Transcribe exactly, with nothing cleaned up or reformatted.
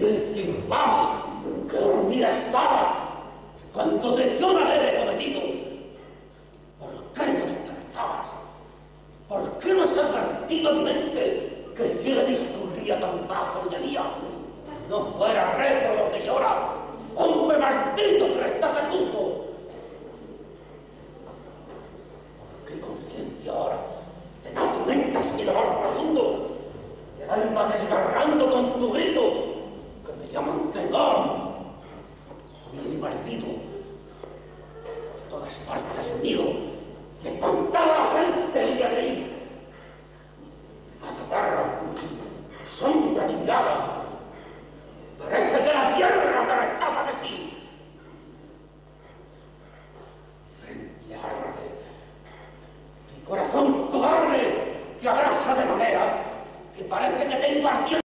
conciencia infame, que dormida estabas cuando traición al leve cometido. ¿Por qué no despertabas? ¿Por qué no has advertido en mente que el cielo discurría tan bajo y alía? No fuera rey por lo que llora, hombre maldito que rechaza el mundo. ¿Por qué conciencia ahora tenazmente es mi dolor profundo? Y el alma desgarrando con tu grito, que me llaman traidor, vil maldito. Por todas partes unido, y espantada la gente veía de ahí. Faz de tierra, sombra mi mirada, parece que la tierra me rechaza de sí. Frente arde, mi corazón cobarde que abrasa de manera que parece que tengo ardiente